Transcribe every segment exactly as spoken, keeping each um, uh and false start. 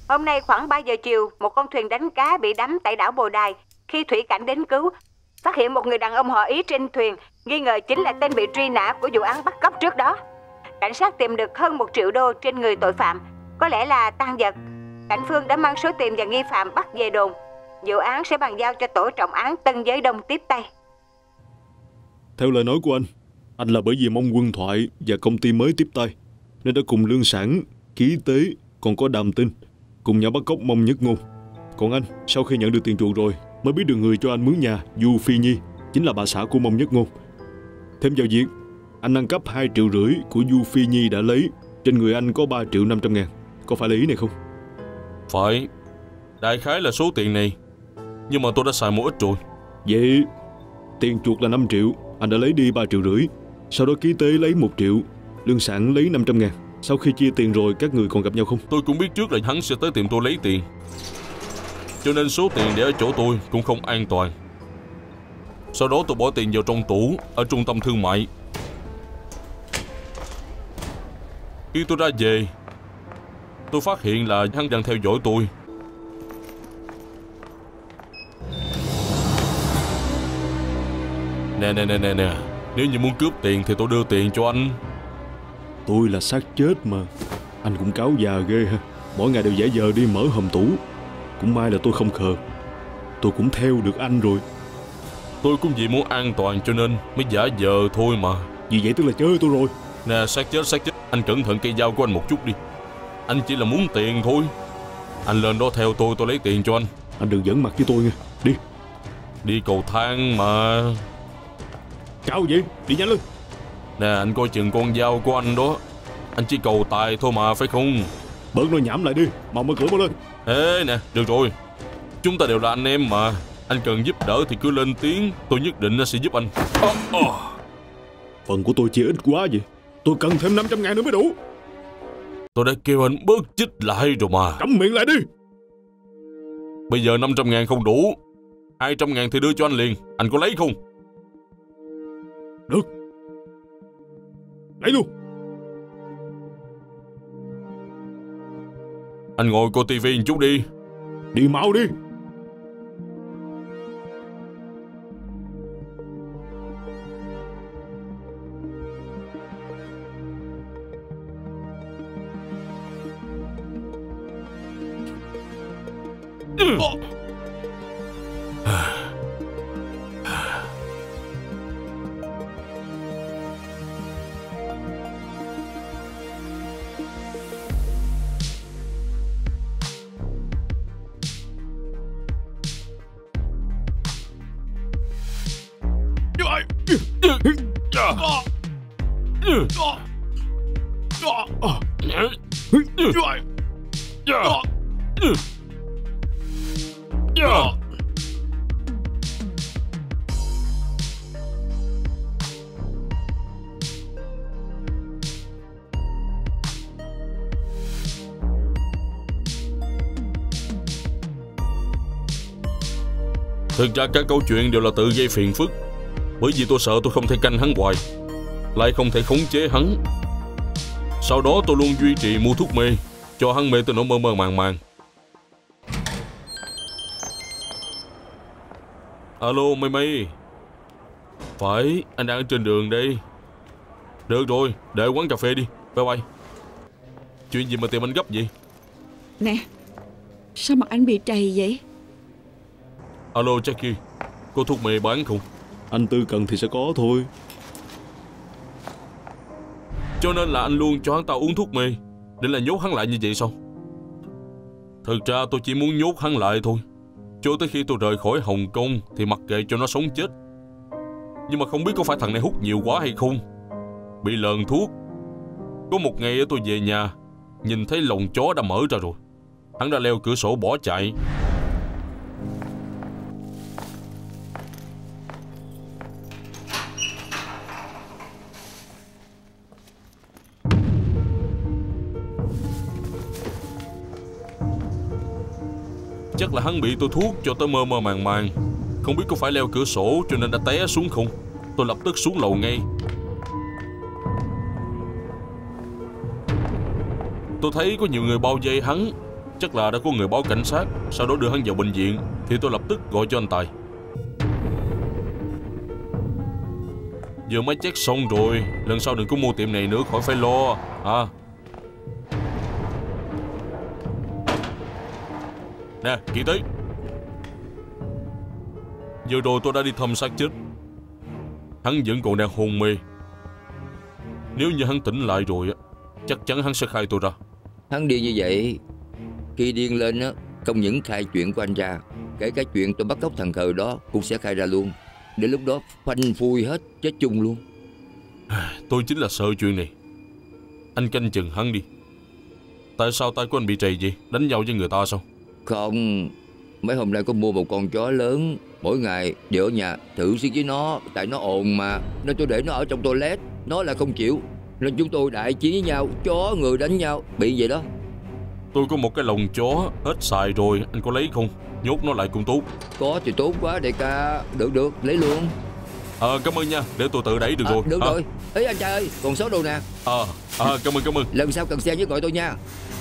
Hôm nay khoảng ba giờ chiều, một con thuyền đánh cá bị đắm tại đảo Bồ Đài. Khi thủy cảnh đến cứu, phát hiện một người đàn ông họ Ý trên thuyền, nghi ngờ chính là tên bị truy nã của vụ án bắt cóc trước đó. Cảnh sát tìm được hơn một triệu đô trên người tội phạm, có lẽ là tang vật. Cảnh phương đã mang số tiền và nghi phạm bắt về đồn. Vụ án sẽ bàn giao cho tổ trọng án Tân Giới Đông tiếp tay. Theo lời nói của anh, anh là bởi vì mong Quân Thoại và công ty mới tiếp tay nên đã cùng Lương Sản, Ký Tế, còn có Đàm Tinh cùng nhau bắt cóc Mông Nhất Ngôn. Còn anh, sau khi nhận được tiền chuộc rồi mới biết được người cho anh mướn nhà, Du Phi Nhi, chính là bà xã của Mông Nhất Ngôn. Thêm vào việc anh ăn cắp hai triệu rưỡi của Du Phi Nhi đã lấy, trên người anh có ba triệu năm trăm ngàn. Có phải là ý này không? Phải, đại khái là số tiền này, nhưng mà tôi đã xài một ít rồi. Vậy tiền chuộc là năm triệu, anh đã lấy đi ba triệu rưỡi. Sau đó Ký Tế lấy một triệu, Lương Sản lấy năm trăm ngàn. Sau khi chia tiền rồi các người còn gặp nhau không? Tôi cũng biết trước là hắn sẽ tới tìm tôi lấy tiền, cho nên số tiền để ở chỗ tôi cũng không an toàn. Sau đó tôi bỏ tiền vào trong tủ ở trung tâm thương mại. Khi tôi ra về, tôi phát hiện là hắn đang theo dõi tôi. Nè nè nè nè nè, nếu như muốn cướp tiền thì tôi đưa tiền cho anh. Tôi là xác chết mà. Anh cũng cáo già ghê ha. Mỗi ngày đều giả vờ đi mở hòm tủ. Cũng may là tôi không khờ, tôi cũng theo được anh rồi. Tôi cũng vì muốn an toàn cho nên mới giả vờ thôi mà. Vì vậy tức là chơi tôi rồi. Nè xác chết xác chết, anh cẩn thận cây dao của anh một chút đi. Anh chỉ là muốn tiền thôi. Anh lên đó theo tôi, tôi lấy tiền cho anh. Anh đừng giỡn mặt với tôi nha. Đi. Đi cầu thang mà. Cao vậy, đi nhanh lên. Nè anh coi chừng con dao của anh đó. Anh chỉ cầu tài thôi mà phải không? Bớt nói nhảm lại đi, mau mở cửa mau lên. Ê nè, được rồi, chúng ta đều là anh em mà. Anh cần giúp đỡ thì cứ lên tiếng, tôi nhất định sẽ giúp anh. oh, oh. Phần của tôi chỉ ít quá vậy. Tôi cần thêm năm trăm ngàn nữa mới đủ. Tôi đã kêu anh bớt chích lại rồi mà. Câm miệng lại đi. Bây giờ năm trăm ngàn không đủ, hai trăm ngàn thì đưa cho anh liền. Anh có lấy không? Được, lấy luôn. Anh ngồi coi tivi một chút đi. Đi mau đi. Thực ra các câu chuyện đều là tự gây phiền phức, bởi vì tôi sợ tôi không thể canh hắn hoài, lại không thể khống chế hắn. Sau đó tôi luôn duy trì mua thuốc mê, cho hắn mê tới nỗi mơ mơ màng màng. Alo Mây Mây. Phải, anh đang ở trên đường đây. Được rồi, để quán cà phê đi. Bye bye. Chuyện gì mà tìm anh gấp vậy? Nè, sao mặt anh bị trầy vậy? Alo Jackie, có thuốc mê bán không? Anh Tư cần thì sẽ có thôi. Cho nên là anh luôn cho hắn ta uống thuốc mê, để là nhốt hắn lại như vậy sao? Thực ra tôi chỉ muốn nhốt hắn lại thôi, cho tới khi tôi rời khỏi Hồng Kông thì mặc kệ cho nó sống chết. Nhưng mà không biết có phải thằng này hút nhiều quá hay không, bị lờn thuốc. Có một ngày tôi về nhà, nhìn thấy lồng chó đã mở ra rồi. Hắn đã leo cửa sổ bỏ chạy. Chắc là hắn bị tôi thuốc cho tới mơ mơ màng màng, không biết có phải leo cửa sổ cho nên đã té xuống không. Tôi lập tức xuống lầu ngay. Tôi thấy có nhiều người bao vây hắn, chắc là đã có người báo cảnh sát, sau đó đưa hắn vào bệnh viện, thì tôi lập tức gọi cho anh Tài. Vừa mới check xong rồi, lần sau đừng có mua tiệm này nữa, khỏi phải lo à. Nè, Kỳ Tế, vừa rồi tôi đã đi thăm xác chết. Hắn vẫn còn đang hôn mê. Nếu như hắn tỉnh lại rồi, chắc chắn hắn sẽ khai tôi ra. Hắn điên như vậy, khi điên lên á, không những khai chuyện của anh ra, kể cả chuyện tôi bắt cóc thằng khờ đó cũng sẽ khai ra luôn. Đến lúc đó phanh phui hết, chết chung luôn. Tôi chính là sợ chuyện này. Anh canh chừng hắn đi. Tại sao tay của anh bị trầy vậy? Đánh nhau với người ta sao? Không, mấy hôm nay có mua một con chó lớn, mỗi ngày đều ở nhà thử sức với nó. Tại nó ồn mà, nên tôi để nó ở trong toilet. Nó là không chịu, nên chúng tôi đại chiến với nhau, chó người đánh nhau, bị vậy đó. Tôi có một cái lồng chó hết xài rồi, anh có lấy không? Nhốt nó lại cũng tốt. Có thì tốt quá đại ca. Được được, lấy luôn. Ờ à, cảm ơn nha, để tôi tự đẩy được à, rồi. Được à. rồi. Ý anh trai ơi, còn số đồ nè. Ờ à, à, cảm ơn cảm ơn. Lần sau cần xe với gọi tôi nha.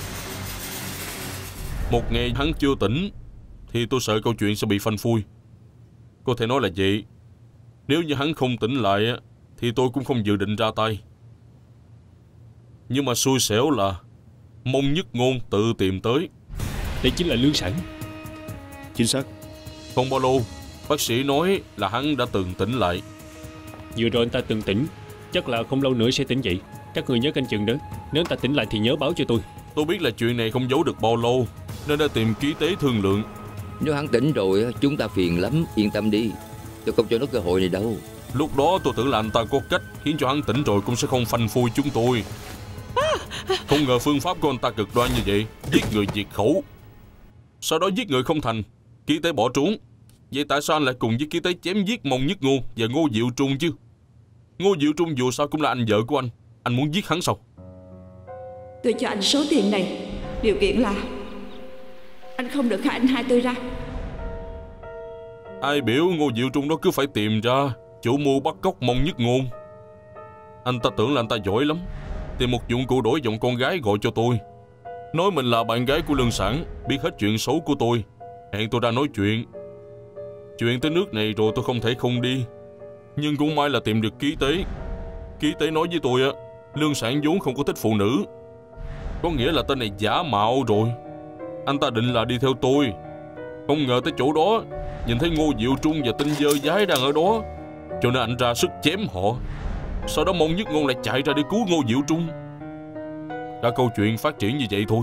Một ngày hắn chưa tỉnh thì tôi sợ câu chuyện sẽ bị phanh phui. Có thể nói là vậy. Nếu như hắn không tỉnh lại thì tôi cũng không dự định ra tay. Nhưng mà xui xẻo là Mông Nhất Ngôn tự tìm tới. Đây chính là Lương Sản. Chính xác. Không bao lâu, bác sĩ nói là hắn đã từng tỉnh lại. Vừa rồi anh ta từng tỉnh, chắc là không lâu nữa sẽ tỉnh dậy. Các người nhớ canh chừng đó. Nếu anh ta tỉnh lại thì nhớ báo cho tôi. Tôi biết là chuyện này không giấu được bao lâu, nên đã tìm Ký Tế thương lượng. Nếu hắn tỉnh rồi chúng ta phiền lắm. Yên tâm đi, tôi không cho nó cơ hội này đâu. Lúc đó tôi tưởng là anh ta có cách khiến cho hắn tỉnh rồi cũng sẽ không phanh phui chúng tôi. Không ngờ phương pháp của anh ta cực đoan như vậy. Giết người diệt khẩu, sau đó giết người không thành, Ký Tế bỏ trốn. Vậy tại sao anh lại cùng với Ký Tế chém giết Mông Nhất Ngôn và Ngô Diệu Trung chứ? Ngô Diệu Trung dù sao cũng là anh vợ của anh. Anh muốn giết hắn sao? Tôi cho anh số tiền này, điều kiện là anh không được khai anh hai tôi ra. Ai biểu Ngô Diệu Trung đó cứ phải tìm ra chủ mưu bắt cóc Mông Nhất Ngôn. Anh ta tưởng là anh ta giỏi lắm, tìm một dụng cụ đổi giọng con gái gọi cho tôi, nói mình là bạn gái của Lương Sản, biết hết chuyện xấu của tôi, hẹn tôi ra nói chuyện. Chuyện tới nước này rồi tôi không thể không đi. Nhưng cũng may là tìm được Ký Tế. Ký Tế nói với tôi á, Lương Sản vốn không có thích phụ nữ, có nghĩa là tên này giả mạo rồi. Anh ta định là đi theo tôi, không ngờ tới chỗ đó nhìn thấy Ngô Diệu Trung và tên dơ dái đang ở đó, cho nên anh ra sức chém họ. Sau đó Mông Nhất Ngôn lại chạy ra để cứu Ngô Diệu Trung. Cả câu chuyện phát triển như vậy thôi.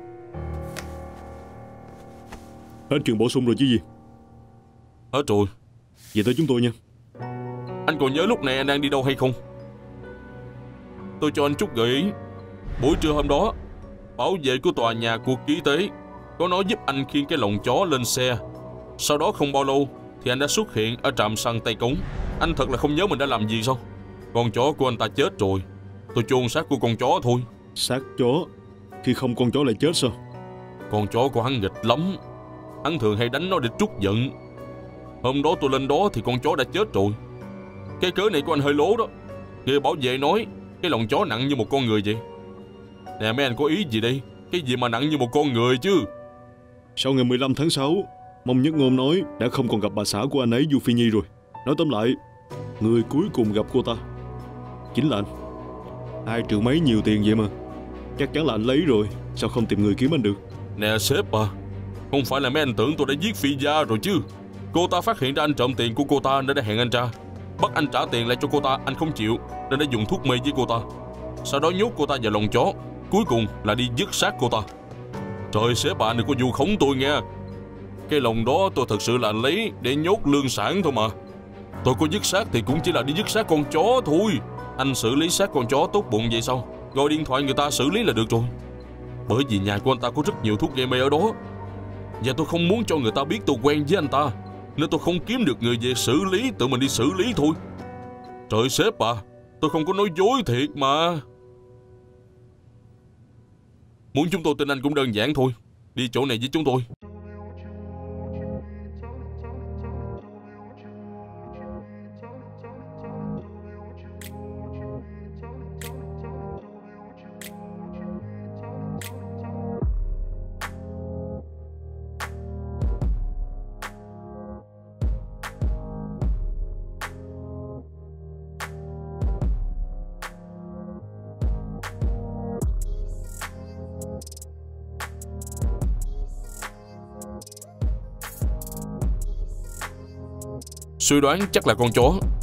Hết chuyện bổ sung rồi chứ gì? Hết rồi. Về tới chúng tôi nha. Anh còn nhớ lúc này anh đang đi đâu hay không? Tôi cho anh chút gợi ý. Buổi trưa hôm đó, bảo vệ của tòa nhà của Ký Tế có nói giúp anh khiêng cái lồng chó lên xe. Sau đó không bao lâu thì anh đã xuất hiện ở trạm xăng Tây Cống. Anh thật là không nhớ mình đã làm gì sao? Con chó của anh ta chết rồi, tôi chôn xác của con chó thôi. Xác chó? Khi không con chó lại chết sao? Con chó của hắn nghịch lắm, hắn thường hay đánh nó để trút giận. Hôm đó tôi lên đó thì con chó đã chết rồi. Cái cớ này của anh hơi lố đó. Người bảo vệ nói cái lồng chó nặng như một con người vậy. Nè mấy anh có ý gì đây? Cái gì mà nặng như một con người chứ? Sau ngày mười lăm tháng sáu, Mông Nhất Ngôn nói đã không còn gặp bà xã của anh ấy Du Phi Nhi rồi. Nói tóm lại, người cuối cùng gặp cô ta chính là anh. Hai triệu mấy nhiều tiền vậy mà. Chắc chắn là anh lấy rồi, sao không tìm người kiếm anh được? Nè sếp à, không phải là mấy anh tưởng tôi đã giết Phi Gia rồi chứ. Cô ta phát hiện ra anh trộm tiền của cô ta nên đã hẹn anh ra, bắt anh trả tiền lại cho cô ta. Anh không chịu nên đã dùng thuốc mê với cô ta, sau đó nhốt cô ta vào lồng chó, cuối cùng là đi dứt xác cô ta. Trời sếp à, đừng có vu khống tôi nghe. Cái lồng đó tôi thật sự là lấy để nhốt Lương Sản thôi mà. Tôi có dứt xác thì cũng chỉ là đi dứt xác con chó thôi. Anh xử lý xác con chó tốt bụng vậy sao? Gọi điện thoại người ta xử lý là được rồi. Bởi vì nhà của anh ta có rất nhiều thuốc gây mê ở đó, và tôi không muốn cho người ta biết tôi quen với anh ta, nên tôi không kiếm được người về xử lý, tự mình đi xử lý thôi. Trời sếp à, tôi không có nói dối thiệt mà. Muốn chúng tôi tin anh cũng đơn giản thôi. Đi chỗ này với chúng tôi. Suy đoán chắc là con chó.